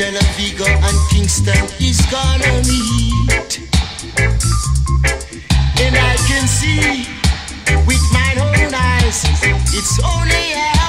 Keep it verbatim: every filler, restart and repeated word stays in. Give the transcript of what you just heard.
Stella Vigo and Kingston is gonna meet. And I can see with my own eyes, it's only a